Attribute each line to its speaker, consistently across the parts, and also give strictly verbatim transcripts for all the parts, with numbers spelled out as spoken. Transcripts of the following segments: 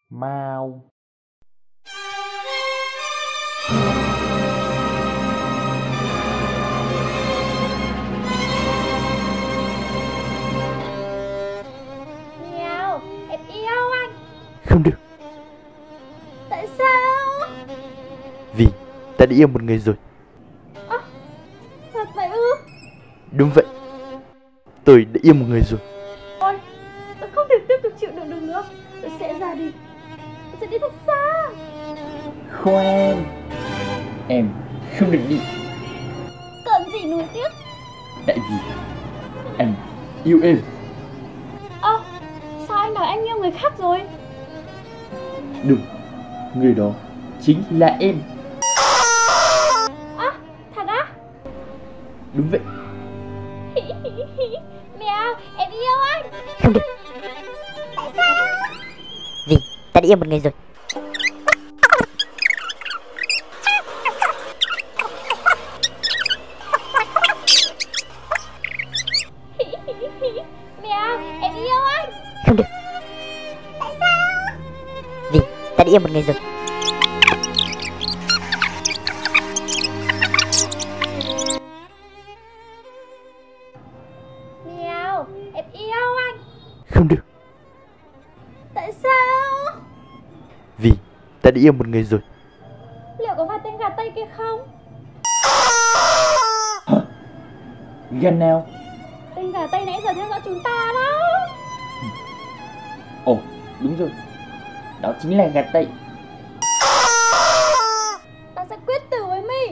Speaker 1: Mao.
Speaker 2: Mèo, em yêu anh.
Speaker 1: Không được,
Speaker 2: Tại sao?
Speaker 1: vì ta đã yêu một người rồi.
Speaker 2: À, thật vậy ư?
Speaker 1: Đúng vậy, tôi đã yêu một người rồi.
Speaker 2: Ôi, tôi không thể tiếp tục chịu đựng được nữa. Tôi sẽ ra đi. Tôi sẽ đi thật xa.
Speaker 3: Khoan, em không được đi.
Speaker 2: Cần gì nuối tiếc?
Speaker 3: Tại vì anh yêu em.
Speaker 2: Ơ, sao anh nói anh yêu người khác rồi?
Speaker 3: Đúng, người đó chính là em.
Speaker 2: À, thật á?
Speaker 3: Đúng vậy.
Speaker 2: Mèo, em yêu anh.
Speaker 4: Không được,
Speaker 2: Tại sao?
Speaker 4: vì ta đã yêu một người rồi.
Speaker 2: Mèo, em yêu anh.
Speaker 4: Không được,
Speaker 2: Tại sao?
Speaker 4: vì ta đã yêu một người rồi.
Speaker 2: Mèo, em yêu anh.
Speaker 1: Không được,
Speaker 2: Tại sao?
Speaker 1: vì ta đã yêu một người rồi.
Speaker 2: Liệu có phải tên gà Tây kia không?
Speaker 3: Gan nào?
Speaker 2: Tên gà Tây nãy giờ theo dõi chúng ta đó.
Speaker 3: Ồ, đúng rồi. Đó chính là gà Tây.
Speaker 2: Ta sẽ quyết tử với mi.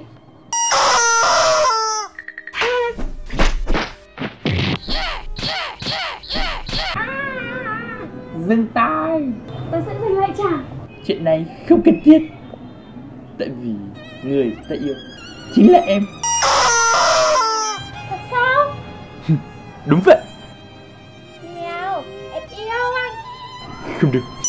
Speaker 3: Dừng tay.
Speaker 2: Tôi sẽ giành lại trả.
Speaker 3: Chuyện này không cần thiết. Tại vì người ta yêu chính là em.
Speaker 2: Thật sao?
Speaker 1: Đúng vậy.
Speaker 2: Mèo, em yêu anh.
Speaker 1: Không được,